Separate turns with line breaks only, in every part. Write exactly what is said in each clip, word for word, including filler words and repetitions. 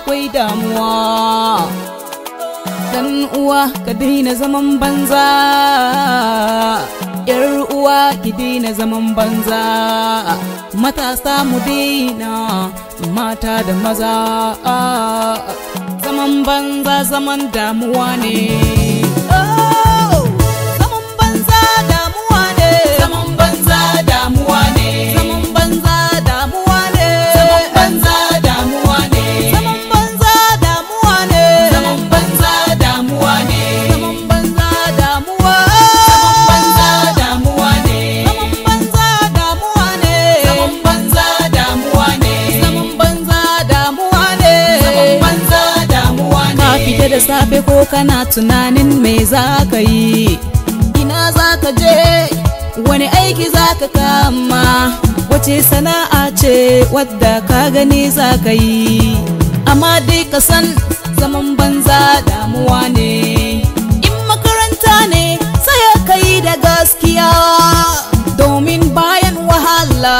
akwai damuwa. Dan uwa ka daina zaman banza, yar uwa ki daina zaman banza. Matasa mu daina, mata da maza. Zaman banza zaman damuwa ne. Oh, zaman banza damuwa ne. Zaman banza damuwa ne. Zaman banza damuwa ne. Zaman banza damuwa ne. Zaman banza damuwa ne. Zaman banza damuwa ne. Zaman banza damuwa. Zaman banza damuwa ne. Zaman banza damuwa ne. Zaman banza damuwa ne. Zaman banza damuwa ne. Zaman banza damuwa ne. Ka fita da safe ko kana tunanin me za ka yi? Ina za ka je? Wani aiki za ka kama? Wace sana'a ce wadda ka gani za ka yi? Amma dai ka san zaman banza damuwa ne. In makaranta ne sai ka yi da gaskiya, domin bayan wahala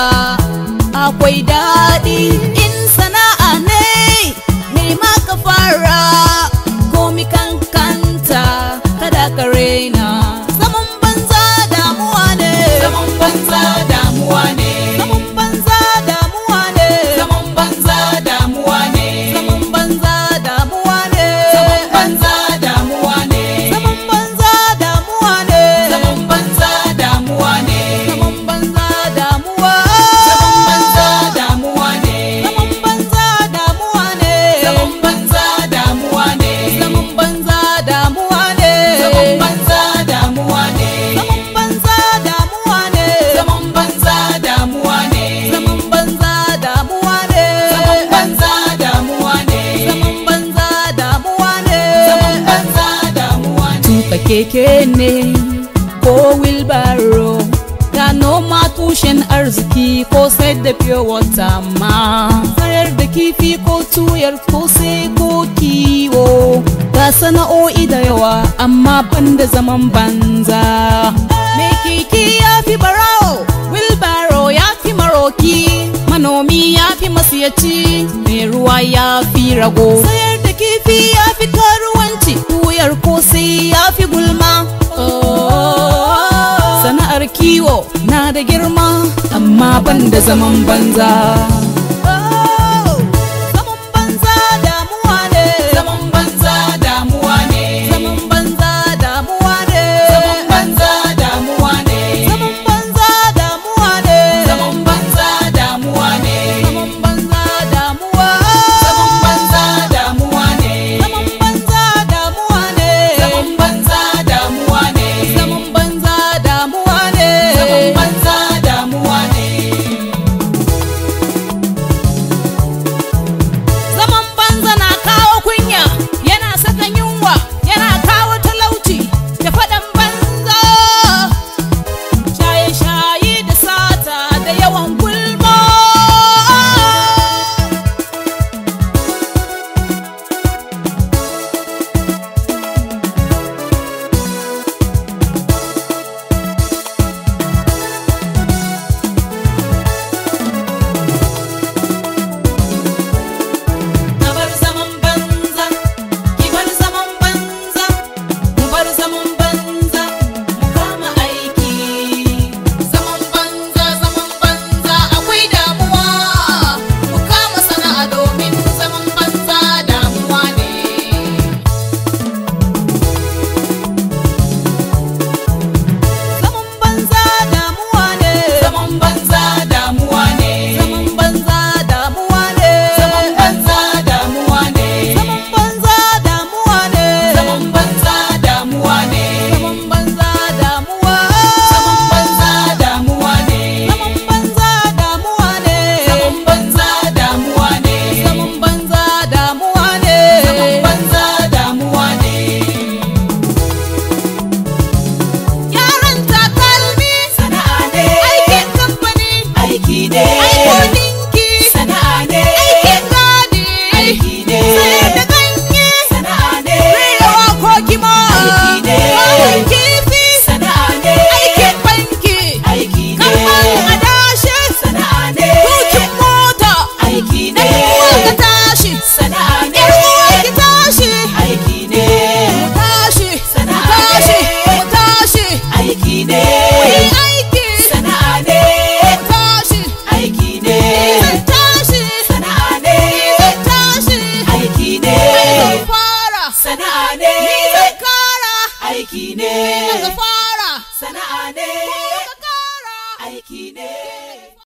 akwai daɗi. In sana'a ne nema ka fara, komi kankanta kada ka raina. Zaman banza damuwa ne. Zaman banza damuwa ne. Zaman banza damuwa ne. Zaman banza damuwa ne. Zaman banza damuwa ne. Zaman banza damuwa ne. Zaman banza damuwa ne. Zaman banza damuwa ne. Zaman banza damuwa. Zaman banza damuwa ne. Zaman banza damuwa ne. Zaman banza damuwa ne. Zaman banza damuwa ne. Zaman banza damuwa ne. Zaman banza damuwa ne. Zaman banza damuwa ne. Zaman banza damuwa ne. Zaman banza damuwa ne. Zaman banza damuwa ne. Zaman banza damuwa ne. Tuka keke ne ko wheelbarrow, ga noma tushen arziki ko sai da pure water ma. Sayar da kifi ko tuyar ko sai ko kiwo, ga sana'o'i da yawa amma banda zaman banza. Me kiki ya fi barawo, wheelbarrow ya fi maroki, manomi ya fi masiyaci, mai ruwa ya fi rago. Sayar da kifi ya fi karuwanci, tuyar ko sai ya fi gulma. Sana'ar kiwo na da girma amma banda zaman banza.